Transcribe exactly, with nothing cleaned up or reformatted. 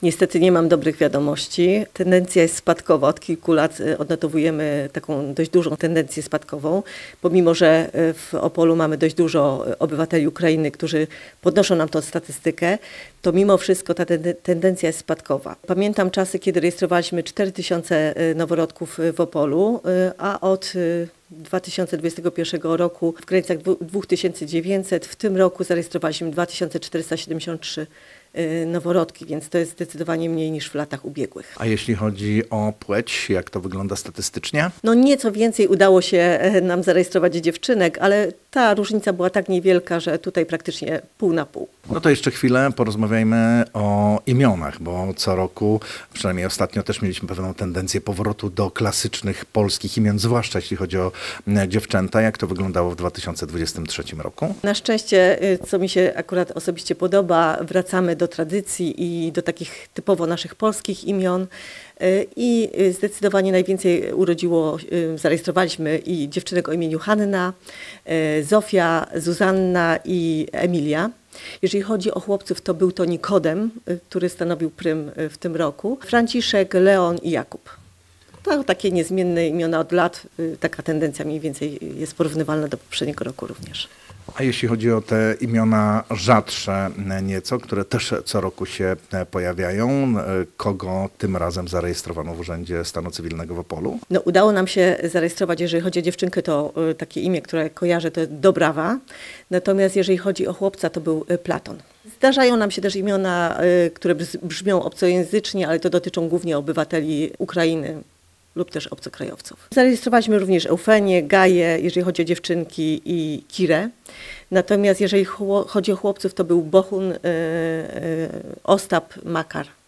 Niestety nie mam dobrych wiadomości. Tendencja jest spadkowa. Od kilku lat odnotowujemy taką dość dużą tendencję spadkową. Pomimo że w Opolu mamy dość dużo obywateli Ukrainy, którzy podnoszą nam tą statystykę, to mimo wszystko ta tendencja jest spadkowa. Pamiętam czasy, kiedy rejestrowaliśmy cztery tysiące noworodków w Opolu, a od dwa tysiące dwudziestego pierwszego roku w granicach dwa tysiące dziewięćset. W tym roku zarejestrowaliśmy dwa tysiące czterysta siedemdziesiąt trzy noworodki, więc to jest zdecydowanie mniej niż w latach ubiegłych. A jeśli chodzi o płeć, jak to wygląda statystycznie? No nieco więcej udało się nam zarejestrować dziewczynek, ale ta różnica była tak niewielka, że tutaj praktycznie pół na pół. No to jeszcze chwilę porozmawiajmy o imionach, bo co roku, przynajmniej ostatnio też mieliśmy pewną tendencję powrotu do klasycznych polskich imion, zwłaszcza jeśli chodzi o dziewczęta. Jak to wyglądało w dwa tysiące dwudziestym trzecim roku? Na szczęście, co mi się akurat osobiście podoba, wracamy do tradycji i do takich typowo naszych polskich imion. I zdecydowanie najwięcej urodziło, zarejestrowaliśmy i dziewczynek o imieniu Hanna, Zofia, Zuzanna i Emilia. Jeżeli chodzi o chłopców, to był to Nikodem, który stanowił prym w tym roku, Franciszek, Leon i Jakub. To takie niezmienne imiona od lat, taka tendencja mniej więcej jest porównywalna do poprzedniego roku również. A jeśli chodzi o te imiona rzadsze nieco, które też co roku się pojawiają, kogo tym razem zarejestrowano w Urzędzie Stanu Cywilnego w Opolu? No, udało nam się zarejestrować, jeżeli chodzi o dziewczynkę, to takie imię, które kojarzę, to jest Dobrawa. Natomiast jeżeli chodzi o chłopca, to był Platon. Zdarzają nam się też imiona, które brzmią obcojęzycznie, ale to dotyczą głównie obywateli Ukrainy lub też obcokrajowców. Zarejestrowaliśmy również Eufenię, Gaję, jeżeli chodzi o dziewczynki, i Kirę. Natomiast jeżeli chodzi o chłopców, to był Bohun, Ostap, Makar.